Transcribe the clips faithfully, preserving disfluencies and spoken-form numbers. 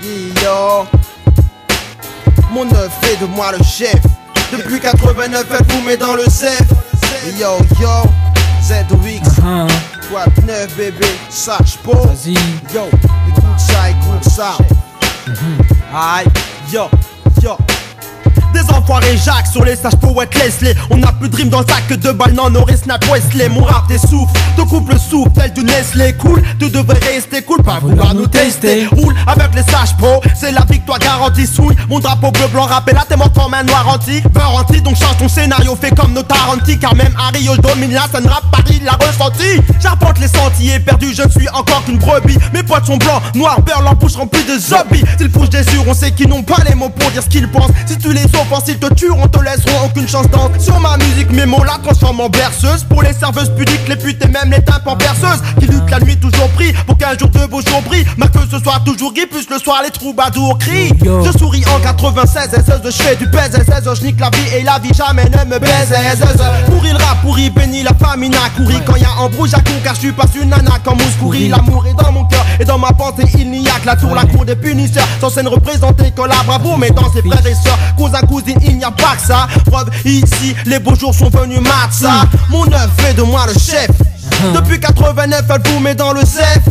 Vas-y yo. Mon neuf fait de moi le chef. Depuis quatre-vingt-neuf elle vous met dans le zef. Yo yo Z O X uh-huh. Quoi neuf bébé, sache pas. Vas-y. Yo, écoute ça, écoute ça. mm-hmm. Aïe, yo, yo. Des enfoirés Jacques sur les sages poètes Leslie. On n'a plus de rime dans le sac que de balles, non, Norris, Snap, Wesley. Mon rap t'essouffle, te coupe le souffle tel du Nestlé. Cool, tu devrais rester cool, pas vouloir nous tester. Roule avec les sages pro, c'est la victoire garantie. Souille, mon drapeau bleu, blanc, rappelé là, t'es mort comme un noir anti. Beurre anti, donc change ton scénario, fais comme nos Tarantí. Car même Harry, je domine la scène rap, Paris l'a ressenti. J'apporte les sentiers perdus, je ne suis encore qu'une brebis. Mes potes sont blancs, noirs, beurre, leur bouche remplie de zombies. S'ils poussent des sur, on sait qu'ils n'ont pas les mots pour dire ce qu'ils pensent. Si tu les offenses, ils te tuent, on te laisseront aucune chance d'entrer. Sur ma musique, mes mots la transforment en berceuse. Pour les serveuses pudiques, les putes et même les tympans perceuses. Qui luttent la nuit toujours pris pour qu'un jour de beaux jours brillent. Ma queue ce soir toujours gris, plus le soir les troubadours crient. Je souris en quatre-vingt-seize, je fais du pèse, je nique la vie et la vie jamais ne me baise. Pourri le rap, pourri, béni la famine a couru. Quand y'a embrouille, j'accours car je suis pas une nana comme Mouskouri. L'amour est dans mon cœur et dans ma pensée, il n'y a que la tour, la cour des punisseurs. Censée ne représenter que la bravo, mais dans ses frères et sœurs, cousin, cousine, il n'y a pas que ça. Preuve ici, les beaux jours sont venus mat ça. Mon œuf fait de moi le chef. Depuis quatre-vingt-neuf, elle vous met dans le zef.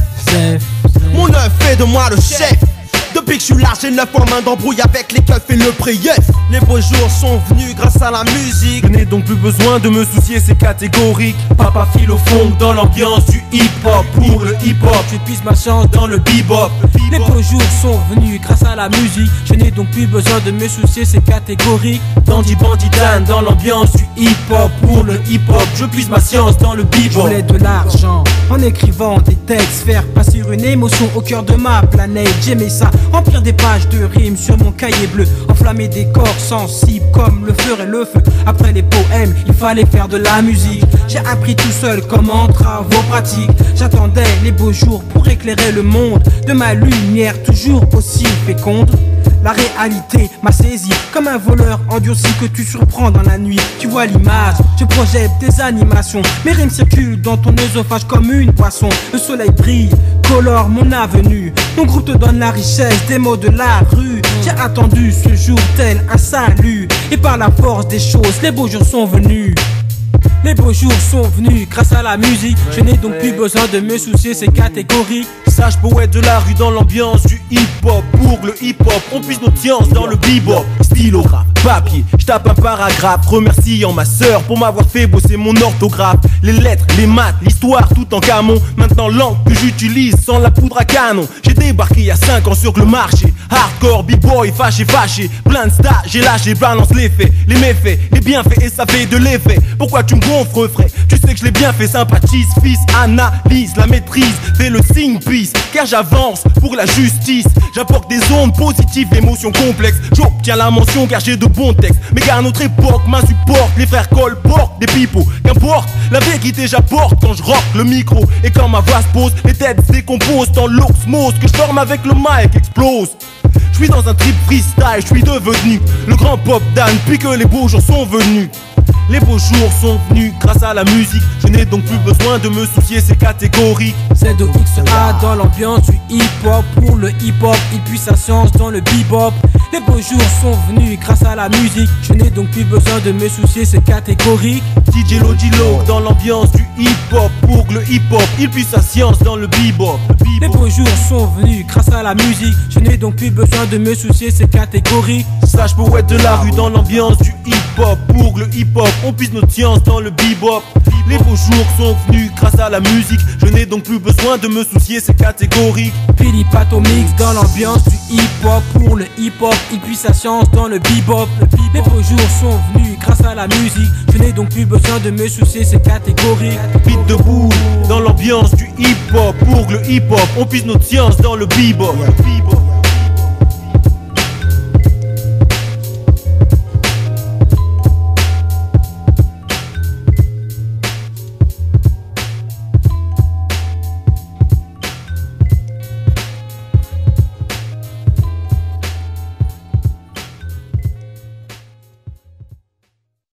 Mon œuf fait de moi le chef. Depuis que je suis là, j'ai neuf en main d'embrouille avec les keufs et le prief. Les beaux jours sont venus grâce à la musique. Je n'ai donc plus besoin de me soucier, c'est catégorique. Papa file au fond dans l'ambiance du hip-hop. Pour le hip-hop, je puise ma chance dans le bebop. Les beaux jours sont venus grâce à la musique. Je n'ai donc plus besoin de me soucier, c'est catégorique. Dandy Bandit Dan dans l'ambiance du hip-hop. Pour le hip-hop, je puise ma science dans le bebop. Je voulais de l'argent en écrivant des textes, faire passer une émotion au cœur de ma planète. J'aimais ça, remplir des pages de rimes sur mon cahier bleu, enflammer des corps sensibles comme le feu et le feu. Après les poèmes, il fallait faire de la musique. J'ai appris tout seul comment travaux pratiques. J'attendais les beaux jours pour éclairer le monde de ma lumière toujours aussi féconde. La réalité m'a saisi comme un voleur endurci que tu surprends dans la nuit. Tu vois l'image, je projette des animations. Mes rimes circulent dans ton œsophage comme une boisson. Le soleil brille, colore mon avenue. Mon groupe te donne la richesse des mots de la rue. J'ai attendu ce jour tel un salut. Et par la force des choses, les beaux jours sont venus. Les beaux jours sont venus grâce à la musique. Je n'ai donc plus besoin de me soucier, c'est catégorique. Sage poète de la rue dans l'ambiance du hip-hop. Pour le hip-hop, on puise nos sciences dans le bebop. Stylographe, papier, je tape un paragraphe remerciant ma sœur pour m'avoir fait bosser mon orthographe. Les lettres, les maths, l'histoire tout en camon. Maintenant langue que j'utilise sans la poudre à canon. J'ai débarqué il y a cinq ans sur le marché. Hardcore, b-boy, fâché, fâché. Plein de stages, j'ai lâché, balance les faits, les méfaits, les bienfaits et ça fait de l'effet. Pourquoi tu me gonfles frère? Tu sais que je l'ai bien fait, sympathise, fils, analyse, la maîtrise, fais le signe peace. Car j'avance pour la justice. J'apporte des ondes positives, d'émotions complexes. J'obtiens la mention car j'ai de bons textes. Mais car notre époque m'insupporte, les frères colportent des pipeaux. Qu'importe, la vérité j'apporte quand je rock le micro. Et quand ma voix se pose, les têtes se décomposent. Dans l'osmose que je forme avec le mic explose. Je suis dans un trip freestyle, je suis devenu le grand pop Dan puis que les beaux jours sont venus. Les beaux jours sont venus grâce à la musique. Je n'ai donc plus besoin de me soucier, c'est catégorique. Z O X A dans l'ambiance du hip-hop. Pour le hip-hop, il puise sa science dans le bebop. Les beaux jours sont venus grâce à la musique. Je n'ai donc plus besoin de me soucier, c'est catégorique. D J Lodilo dans l'ambiance du hip-hop. Pour le hip-hop, il puise sa science dans le bebop. Les beaux jours sont venus grâce à la musique. Je n'ai donc plus besoin de me soucier, c'est catégorique. Sage poète de la rue dans l'ambiance du hip-hop. Pour le hip-hop, on puise notre science dans le bebop. Les beaux jours sont venus grâce à la musique. Je n'ai donc plus besoin de me soucier, c'est catégorique. Philippe Atomix dans l'ambiance du hip-hop. Pour le hip-hop, il puise sa science dans le bebop. Les beaux jours sont venus grâce à la musique. Je n'ai donc plus besoin de me soucier, c'est catégorique. Beat de boule dans l'ambiance du hip-hop. Pour le hip-hop, on puise notre science dans le bebop.